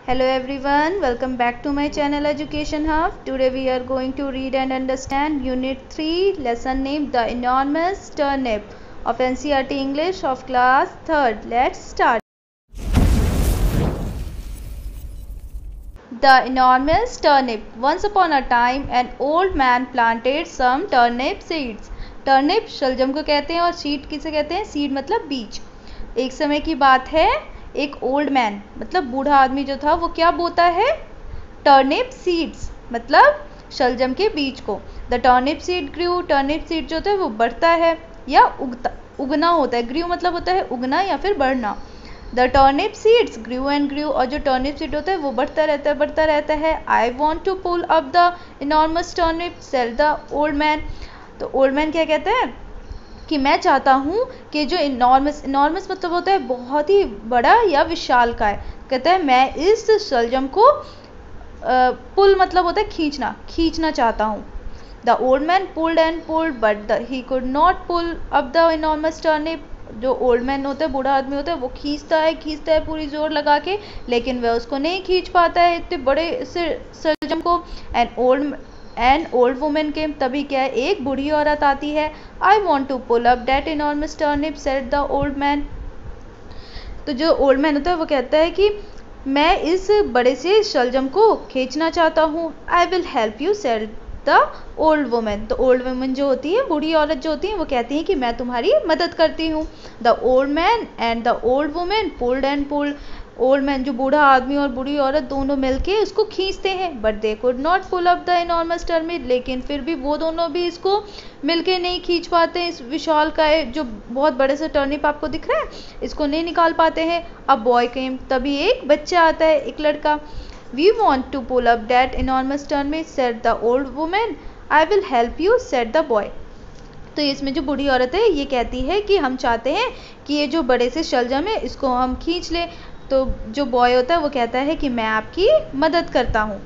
Hello everyone, welcome back to my channel Education Hub. Today we are going to read and understand Unit 3 lesson named The Enormous Turnip of NCERT English of class 3rd. Let's start. The Enormous Turnip. Once upon a time an old man planted some turnip seeds. Turnip शलजम को कहते हैं और seed किसे कहते हैं? Seed मतलब बीज. एक समय की बात है, एक ओल्ड मैन मतलब बूढ़ा आदमी जो था वो क्या बोता है? टर्निप सीड्स मतलब शलजम के बीज को. The turnip seed grew. Turnip seed जो होता है वो बढ़ता है या उगना होता है. ग्रू मतलब होता है उगना या फिर बढ़ना. The turnip seeds grew and grew. और जो टर्निप सीड होता है वो बढ़ता रहता है. I want to pull up the enormous turnip said the old man. तो ओल्ड मैन क्या कहता है कि मैं चाहता हूँ कि जो इनॉर्मस मतलब होता है बहुत ही बड़ा या विशालकाय. कहता है मैं इस शलजम को पुल मतलब होता है खींचना चाहता हूँ. The old man pulled and pulled but he could not pull up the enormous turnip. जो ओल्ड मैन होता है, बूढ़ा आदमी होता है, वो खींचता है पूरी जोर लगा के, लेकिन वह उसको नहीं खींच पाता है इतने बड़े से शलजम को. एंड ओल्ड वुमेन के. तभी क्या है, एक बूढ़ी औरत आती है. I want to pull up that enormous turnip said the old man. तो जो ओल्ड मैन होता है वो कहता है कि मैं इस बड़े से शलजम को खींचना चाहता हूँ. I will help you said the old woman. तो ओल्ड वुमेन जो होती है, बूढ़ी औरत जो होती है, वो कहती है कि मैं तुम्हारी मदद करती हूँ. The old man and the old woman pulled and pulled. Old man जो बूढ़ा आदमी और बूढ़ी औरत दोनों मिलके उसको खींचते हैं. But they could not pull up the enormous turnip. लेकिन फिर भी वो दोनों भी इसको मिलके नहीं खींच पाते. इस विशाल का जो बहुत बड़े से टर्निप आपको दिख रहा है, इसको नहीं निकाल पाते हैं. अब बॉय केम. तभी एक बच्चा आता है, एक लड़का. We want to pull up that enormous turnip said the old woman. I will help you said the boy. तो इसमें जो बूढ़ी औरत है ये कहती है कि हम चाहते हैं कि ये जो बड़े से शलजम है इसको हम खींच लें. तो जो बॉय होता है वो कहता है कि मैं आपकी मदद करता हूँ.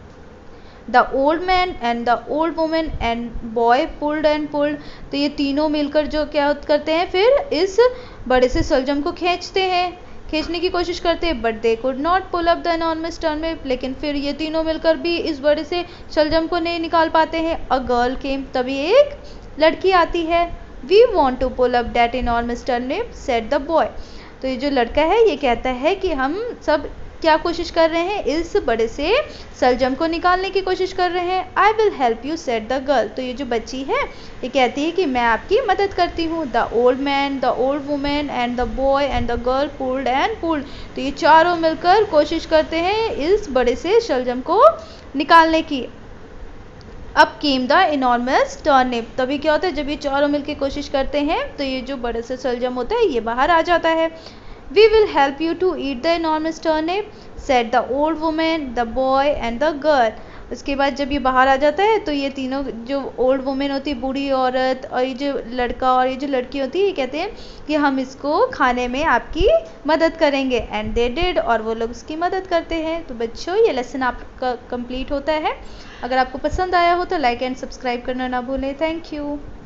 The old man and the old woman and boy pulled and pulled. तो ये तीनों मिलकर जो क्या करते हैं, फिर इस बड़े से शलजम को खींचने की कोशिश करते हैं. But they could not pull up the enormous turnip. लेकिन फिर ये तीनों मिलकर भी इस बड़े से शलजम को नहीं निकाल पाते हैं. A girl came. तभी एक लड़की आती है. We want to pull up that enormous turnip said the boy. तो ये जो लड़का है ये कहता है कि हम सब क्या कोशिश कर रहे हैं, इस बड़े से शलजम को निकालने की कोशिश कर रहे हैं. I will help you said the girl. तो ये जो बच्ची है ये कहती है कि मैं आपकी मदद करती हूँ. The old man, the old woman and the boy and the girl pulled and pulled. तो ये चारों मिलकर कोशिश करते हैं इस बड़े से शलजम को निकालने की. अब केम द इनॉर्मस टर्निप. तभी क्या होता है, जब ये चारों मिलकर कोशिश करते हैं तो ये जो बड़े से शलजम होता है ये बाहर आ जाता है. We will help you to eat the enormous turnip said the old woman, the boy and the girl. उसके बाद जब ये बाहर आ जाता है तो ये तीनों, जो ओल्ड वुमेन होती है, बूढ़ी औरत, और ये जो लड़का और ये जो लड़की होती है, ये कहते हैं कि हम इसको खाने में आपकी मदद करेंगे. And they did. और वो लोग उसकी मदद करते हैं. तो बच्चों ये लेसन आपका कंप्लीट होता है. अगर आपको पसंद आया हो तो लाइक एंड सब्सक्राइब करना ना भूलें. Thank you.